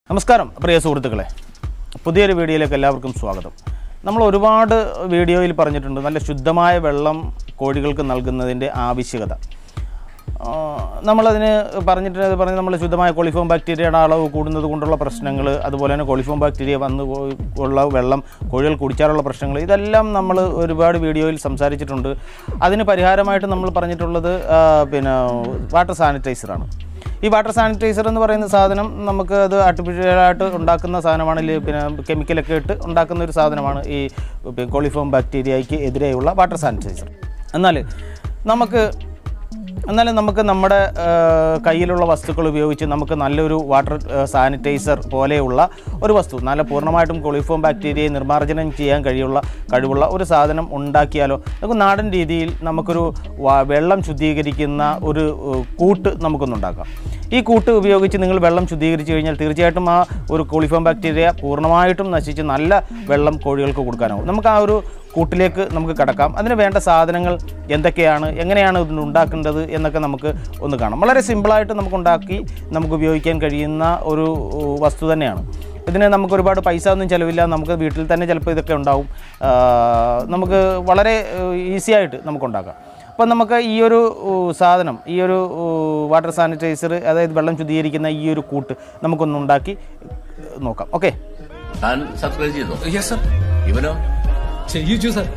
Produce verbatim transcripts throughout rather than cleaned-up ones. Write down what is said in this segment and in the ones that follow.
നമസ്കാരം പ്രിയ സുഹൃത്തുക്കളെ, പുതിയൊരു വീഡിയോയിലേക്ക് എല്ലാവർക്കും സ്വാഗതം. നമ്മൾ ഒരുപാട് വീഡിയോയിൽ പറഞ്ഞിട്ടുണ്ട് നല്ല ശുദ്ധമായ വെള്ളം കോഴികൾക്ക് നൽകുന്നതിൻ്റെ ആവശ്യകത. നമ്മളതിന് പറഞ്ഞിട്ട് പറഞ്ഞ് നമ്മൾ ശുദ്ധമായ കോളിഫോം ബാക്ടീരിയയുടെ അളവ് കൂടുന്നത് കൊണ്ടുള്ള പ്രശ്നങ്ങൾ, അതുപോലെ തന്നെ കോളിഫോം ബാക്ടീരിയ വന്ന് ഉള്ള വെള്ളം കോഴികൾ കുടിച്ചാലുള്ള പ്രശ്നങ്ങൾ, ഇതെല്ലാം നമ്മൾ ഒരുപാട് വീഡിയോയിൽ സംസാരിച്ചിട്ടുണ്ട്. അതിന് പരിഹാരമായിട്ട് നമ്മൾ പറഞ്ഞിട്ടുള്ളത് പിന്നെ വാട്ടർ സാനിറ്റൈസറാണ്. ഈ വാട്ടർ സാനിറ്റൈസർ എന്ന് പറയുന്ന സാധനം നമുക്ക് അത് ആർട്ടിഫിഷ്യലായിട്ട് ഉണ്ടാക്കുന്ന സാധനമാണ്, പിന്നെ കെമിക്കലൊക്കെ ഇട്ട് ഉണ്ടാക്കുന്ന ഒരു സാധനമാണ് ഈ കോളിഫോം ബാക്ടീരിയയ്ക്ക് എതിരെയുള്ള വാട്ടർ സാനിറ്റൈസർ. എന്നാൽ നമുക്ക് എന്നാലും നമുക്ക് നമ്മുടെ കയ്യിലുള്ള വസ്തുക്കൾ ഉപയോഗിച്ച് നമുക്ക് നല്ലൊരു വാട്ടർ സാനിറ്റൈസർ പോലെയുള്ള ഒരു വസ്തു, നല്ല പൂർണ്ണമായിട്ടും കോളിഫോം ബാക്ടീരിയയെ നിർമ്മാർജ്ജനം ചെയ്യാൻ കഴിയുള്ള കഴിവുള്ള ഒരു സാധനം ഉണ്ടാക്കിയാലോ? നമുക്ക് നാടൻ രീതിയിൽ നമുക്കൊരു വെള്ളം ശുദ്ധീകരിക്കുന്ന ഒരു കൂട്ട് നമുക്കൊന്നുണ്ടാക്കാം. ഈ കൂട്ട് ഉപയോഗിച്ച് നിങ്ങൾ വെള്ളം ശുദ്ധീകരിച്ച് കഴിഞ്ഞാൽ തീർച്ചയായിട്ടും ആ ഒരു കോളിഫോം ബാക്ടീരിയ പൂർണ്ണമായിട്ടും നശിച്ച് നല്ല വെള്ളം കോഴികൾക്ക് കൊടുക്കാനാവും. നമുക്ക് ആ ഒരു കൂട്ടിലേക്ക് നമുക്ക് കടക്കാം. അതിന് വേണ്ട സാധനങ്ങൾ എന്തൊക്കെയാണ്, എങ്ങനെയാണ് ഇതിന് ഉണ്ടാക്കേണ്ടത് എന്നൊക്കെ നമുക്ക് ഒന്ന് കാണാം. വളരെ സിമ്പിളായിട്ട് നമുക്ക് ഉണ്ടാക്കി നമുക്ക് ഉപയോഗിക്കാൻ കഴിയുന്ന ഒരു വസ്തു തന്നെയാണ്. ഇതിന് നമുക്ക് ഒരുപാട് പൈസ ഒന്നും ചിലവില്ല. നമുക്ക് വീട്ടിൽ തന്നെ ചിലപ്പോൾ ഇതൊക്കെ ഉണ്ടാവും. നമുക്ക് വളരെ ഈസി ആയിട്ട് നമുക്കുണ്ടാക്കാം. അപ്പം നമുക്ക് ഈ ഒരു സാധനം, ഈ ഒരു വാട്ടർ സാനിറ്റൈസർ, അതായത് വെള്ളം ശുദ്ധീകരിക്കുന്ന ഈ ഒരു കൂട്ട് നമുക്കൊന്ന് ഉണ്ടാക്കി നോക്കാം. ഓക്കെ, സബ്സ്ക്രൈബ് ചെയ്തോ? Yes sir. ഇവനോ ചെയ്യിച്ചു സർ.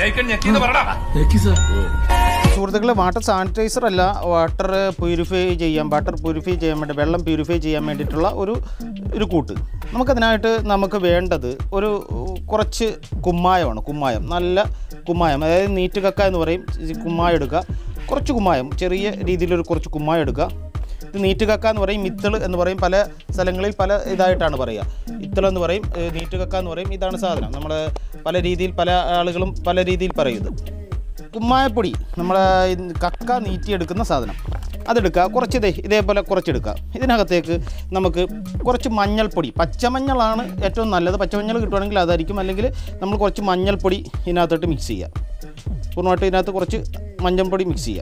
സുഹൃത്തുക്കളെ, വാട്ടർ സാനിറ്റൈസർ അല്ല, വാട്ടർ പ്യൂരിഫൈ ചെയ്യാൻ വാട്ടർ പ്യൂരിഫൈ ചെയ്യാൻ വേണ്ടി വെള്ളം പ്യൂരിഫൈ ചെയ്യാൻ വേണ്ടിയിട്ടുള്ള ഒരു ഒരു കൂട്ട്. നമുക്കതിനായിട്ട് നമുക്ക് വേണ്ടത് ഒരു കുറച്ച് കുമ്മായമാണ്. കുമ്മായം, നല്ല കുമ്മായം, അതായത് നീറ്റ് കക്ക എന്ന് പറയും. കുമ്മായം എടുക്കുക, കുറച്ച് കുമ്മായം, ചെറിയ രീതിയിലൊരു കുറച്ച് കുമ്മായം എടുക്കുക. ഇത് നീറ്റ് കക്ക എന്ന് പറയും, മിത്തൾ എന്ന് പറയും. പല സ്ഥലങ്ങളിൽ പല ഇതായിട്ടാണ് പറയുക. ഇത്തൾ എന്ന് പറയും, നീറ്റ് കക്ക എന്ന് പറയും. ഇതാണ് സാധനം. നമ്മൾ പല രീതിയിൽ പല ആളുകളും പല രീതിയിൽ പറയുന്നത്. കുമ്മായപ്പൊടി, നമ്മളെ കക്ക നീറ്റിയെടുക്കുന്ന സാധനം, അതെടുക്കുക. കുറച്ച് ഇതേ ഇതേപോലെ കുറച്ചെടുക്കുക. ഇതിനകത്തേക്ക് നമുക്ക് കുറച്ച് മഞ്ഞൾപ്പൊടി, പച്ചമഞ്ഞളാണ് ഏറ്റവും നല്ലത്. പച്ചമഞ്ഞൾ കിട്ടുവാണെങ്കിൽ അതായിരിക്കും. അല്ലെങ്കിൽ നമ്മൾ കുറച്ച് മഞ്ഞൾപ്പൊടി ഇതിനകത്തോട്ട് മിക്സ് ചെയ്യുക. പൂർണ്ണമായിട്ട് ഇതിനകത്ത് കുറച്ച് മഞ്ഞൾപ്പൊടി മിക്സ് ചെയ്യുക.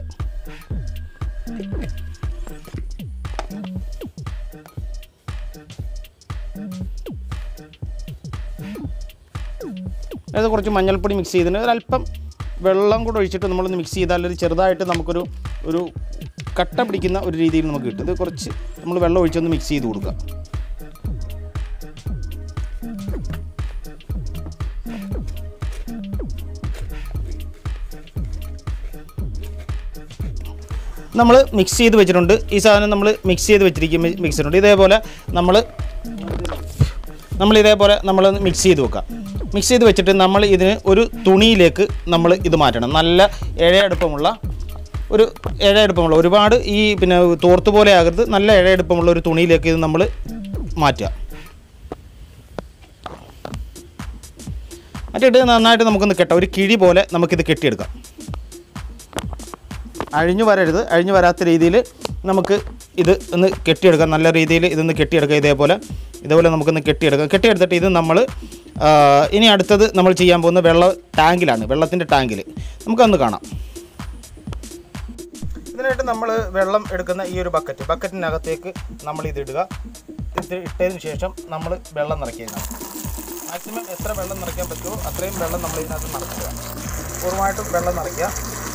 അതായത് കുറച്ച് മഞ്ഞൾപ്പൊടി മിക്സ് ചെയ്തിട്ട് ഒരല്പം വെള്ളം കൂടെ ഒഴിച്ചിട്ട് നമ്മളൊന്ന് മിക്സ് ചെയ്താൽ ഒരു ചെറുതായിട്ട് നമുക്കൊരു ഒരു കട്ട പിടിക്കുന്ന ഒരു രീതിയിൽ നമുക്ക് കിട്ടും. ഇത് കുറച്ച് നമ്മൾ വെള്ളം ഒഴിച്ചൊന്ന് മിക്സ് ചെയ്ത് കൊടുക്കുക. നമ്മൾ മിക്സ് ചെയ്ത് വെച്ചിട്ടുണ്ട്. ഈ സാധനം നമ്മൾ മിക്സ് ചെയ്ത് വെച്ചിരിക്കും മിക്സ് ചെയ്തിട്ടുണ്ട്. ഇതേപോലെ നമ്മൾ നമ്മൾ ഇതേപോലെ നമ്മൾ മിക്സ് ചെയ്ത് വെക്കാം. മിക്സ് ചെയ്ത് വെച്ചിട്ട് നമ്മൾ ഇതിന് ഒരു തുണിയിലേക്ക് നമ്മൾ ഇത് മാറ്റണം. നല്ല ഇഴയടുപ്പമുള്ള ഒരു ഇഴയടുപ്പമുള്ള ഒരുപാട് ഈ പിന്നെ തോർത്ത് പോലെ ആകരുത്, നല്ല ഇഴയടുപ്പമുള്ള ഒരു തുണിയിലേക്ക് ഇത് നമ്മൾ മാറ്റുക. മറ്റിട്ട് നന്നായിട്ട് നമുക്കൊന്ന് കെട്ടാം. ഒരു കിഴി പോലെ നമുക്കിത് കെട്ടിയെടുക്കാം. അഴിഞ്ഞു വരരുത്. അഴിഞ്ഞു വരാത്ത രീതിയിൽ നമുക്ക് ഇത് ഒന്ന് കെട്ടിയെടുക്കാം. നല്ല രീതിയിൽ ഇതൊന്ന് കെട്ടിയെടുക്കാം. ഇതേപോലെ ഇതേപോലെ നമുക്കൊന്ന് കെട്ടിയെടുക്കാം. കെട്ടിയെടുത്തിട്ട് ഇത് നമ്മൾ ഇനി അടുത്തത് നമ്മൾ ചെയ്യാൻ പോകുന്ന വെള്ള ടാങ്കിലാണ്, വെള്ളത്തിൻ്റെ ടാങ്കിൽ. നമുക്കൊന്ന് കാണാം. ഇതിനായിട്ട് നമ്മൾ വെള്ളം എടുക്കുന്ന ഈ ഒരു ബക്കറ്റ് ബക്കറ്റിനകത്തേക്ക് നമ്മൾ ഇതിടുക. ഇത് ഇട്ടതിന് ശേഷം നമ്മൾ വെള്ളം നിറയ്ക്കുക. മാക്സിമം എത്ര വെള്ളം നിറയ്ക്കാൻ പറ്റുമോ അത്രയും വെള്ളം നമ്മൾ ഇതിനകത്ത് നിറയ്ക്കുക. പൂർണ്ണമായിട്ടും വെള്ളം നിറയ്ക്കുക.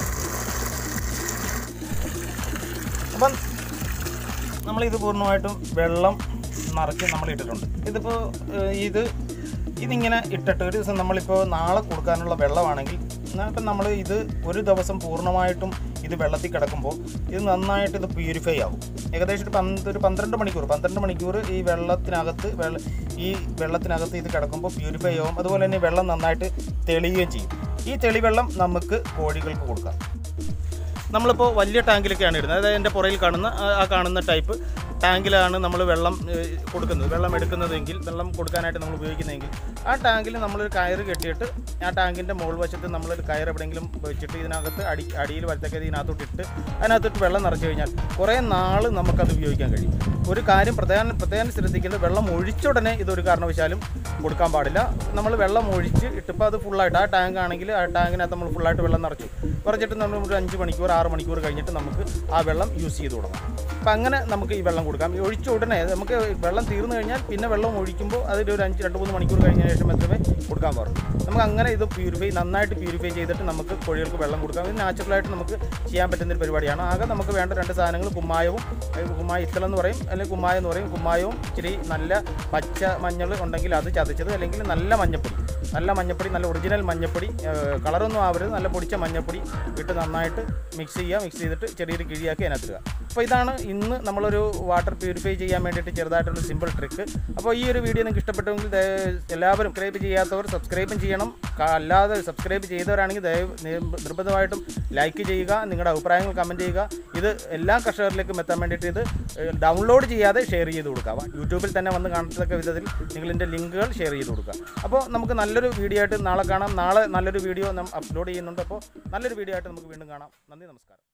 അപ്പം നമ്മളിത് പൂർണ്ണമായിട്ടും വെള്ളം നിറച്ച് നമ്മൾ ഇട്ടിട്ടുണ്ട്. ഇതിപ്പോൾ ഇത് ഇതിങ്ങനെ ഇട്ടിട്ട് ഒരു ദിവസം നമ്മളിപ്പോൾ നാളെ കൊടുക്കാനുള്ള വെള്ളമാണെങ്കിൽ ഇപ്പം നമ്മൾ ഇത് ഒരു ദിവസം പൂർണ്ണമായിട്ടും ഇത് വെള്ളത്തിൽ കിടക്കുമ്പോൾ ഇത് നന്നായിട്ട് ഇത് പ്യൂരിഫൈ ആവും. ഏകദേശം ഒരു പന്ത് ഒരു പന്ത്രണ്ട് മണിക്കൂർ പന്ത്രണ്ട് മണിക്കൂർ ഈ വെള്ളത്തിനകത്ത് വെള്ള ഈ വെള്ളത്തിനകത്ത് ഇത് കിടക്കുമ്പോൾ പ്യൂരിഫൈ ആവും. അതുപോലെ തന്നെ വെള്ളം നന്നായിട്ട് തെളിയുകയും ചെയ്യും. ഈ തെളിവെള്ളം നമുക്ക് കോഴികൾക്ക് കൊടുക്കാം. നമ്മളിപ്പോൾ വലിയ ടാങ്കിലൊക്കെയാണ് ഇടുന്നത്. അതായത് എൻ്റെ പുറയിൽ കാണുന്ന ആ കാണുന്ന ടൈപ്പ് ടാങ്കിലാണ് നമ്മൾ വെള്ളം കൊടുക്കുന്നത്, വെള്ളം എടുക്കുന്നതെങ്കിൽ, വെള്ളം കൊടുക്കാനായിട്ട് നമ്മൾ ഉപയോഗിക്കുന്നതെങ്കിൽ ആ ടാങ്കിൽ നമ്മളൊരു കയറ് കെട്ടിയിട്ട് ആ ടാങ്കിൻ്റെ മുകൾ വശത്ത് നമ്മളൊരു കയർ എവിടെയെങ്കിലും വെച്ചിട്ട് ഇതിനകത്ത് അടി അടിയിൽ വലത്തേക്കത് ഇതിനകത്തോട്ട് ഇട്ട് അതിനകത്തോട്ട് വെള്ളം നിറച്ച് കഴിഞ്ഞാൽ കുറേ നാൾ നമുക്കത് ഉപയോഗിക്കാൻ കഴിയും. ഒരു കാര്യം പ്രത്യേകം പ്രത്യേകം ശ്രദ്ധിക്കേണ്ടത്, വെള്ളം ഒഴിച്ച ഉടനെ ഇതൊരു കാരണവശാലും കൊടുക്കാൻ പാടില്ല. നമ്മൾ വെള്ളം ഒഴിച്ച് ഇട്ടിപ്പോൾ അത് ഫുള്ളായിട്ട് ആ ടാങ്ക് ആണെങ്കിൽ ആ ടാങ്കിനകത്ത് നമ്മൾ ഫുള്ളായിട്ട് വെള്ളം നിറച്ചു കുറച്ചിട്ട് നമ്മൾ ഒരു അഞ്ച് മണിക്കൂർ ആറ് മണിക്കൂർ കഴിഞ്ഞിട്ട് നമുക്ക് ആ വെള്ളം യൂസ് ചെയ്ത് കൊടുക്കണം. അപ്പം അങ്ങനെ നമുക്ക് ഈ വെള്ളം കൊടുക്കാം. ഈ ഒഴിച്ച ഉടനെ നമുക്ക് വെള്ളം തീർന്നു കഴിഞ്ഞാൽ പിന്നെ വെള്ളം ഒഴിക്കുമ്പോൾ അതിൽ ഒരു അഞ്ച് രണ്ട് മൂന്ന് മണിക്കൂർ കഴിഞ്ഞ ശേഷം മാത്രമേ കൊടുക്കാൻ പാടുള്ളൂ. നമുക്ക് അങ്ങനെ ഇത് പ്യൂരിഫൈ നന്നായിട്ട് പ്യൂരിഫൈ ചെയ്തിട്ട് നമുക്ക് കോഴികൾക്ക് വെള്ളം കൊടുക്കാം. ഇത് നാച്ചുറലായിട്ട് നമുക്ക് ചെയ്യാൻ പറ്റുന്നൊരു പരിപാടിയാണ്. ആകെ നമുക്ക് വേണ്ട രണ്ട് സാധനങ്ങൾ കുമ്മായവും, കുമ്മായ ഇത്തളെന്ന് പറയും, അല്ലെങ്കിൽ കുമ്മായം എന്ന് പറയും. കുമ്മായവും ഇച്ചിരി നല്ല പച്ച മഞ്ഞൾ ഉണ്ടെങ്കിൽ അത് ചതച്ചത്, അല്ലെങ്കിൽ നല്ല മഞ്ഞപ്പൊടി, നല്ല മഞ്ഞപ്പൊടി, നല്ല ഒറിജിനൽ മഞ്ഞപ്പൊടി, കളറൊന്നും ആവരുത്, നല്ല പൊടിച്ച മഞ്ഞപ്പൊടി ഇട്ട് നന്നായിട്ട് മിക്സ് ചെയ്യുക. മിക്സ് ചെയ്തിട്ട് ചെറിയൊരു കിഴിയാക്കി അതിനകത്തിടുക. അപ്പോൾ ഇതാണ് ഇന്ന് നമ്മളൊരു വാട്ടർ പ്യൂരിഫൈ ചെയ്യാൻ വേണ്ടിയിട്ട് ചെറുതായിട്ടൊരു സിമ്പിൾ ട്രിക്ക്. അപ്പോൾ ഈ ഒരു വീഡിയോ നിങ്ങൾക്ക് ഇഷ്ടപ്പെട്ടെങ്കിൽ എല്ലാവരും സബ്സ്ക്രൈബ് ചെയ്യാത്തവർ സബ്സ്ക്രൈബും ചെയ്യണം. അല്ലാതെ സബ്സ്ക്രൈബ് ചെയ്തവരാണെങ്കിൽ ദയവ് നിർബന്ധമായിട്ടും ലൈക്ക് ചെയ്യുക, നിങ്ങളുടെ അഭിപ്രായങ്ങൾ കമൻറ്റ് ചെയ്യുക. ഇത് എല്ലാ കർഷകരിലേക്കും എത്താൻ വേണ്ടിയിട്ട് ഇത് ഡൗൺലോഡ് ചെയ്യാതെ ഷെയർ ചെയ്ത് കൊടുക്കുക. യൂട്യൂബിൽ തന്നെ വന്ന് കാണത്തക്ക വിധത്തിൽ നിങ്ങളിതിൻ്റെ ലിങ്കുകൾ ഷെയർ ചെയ്ത് കൊടുക്കുക. അപ്പോൾ നമുക്ക് നല്ലൊരു വീഡിയോ ആയിട്ട് നാളെ കാണാം. നാളെ നല്ലൊരു വീഡിയോ നാം അപ്ലോഡ് ചെയ്യുന്നുണ്ട്. അപ്പോൾ നല്ലൊരു വീഡിയോ ആയിട്ട് നമുക്ക് വീണ്ടും കാണാം. നന്ദി, നമസ്കാരം.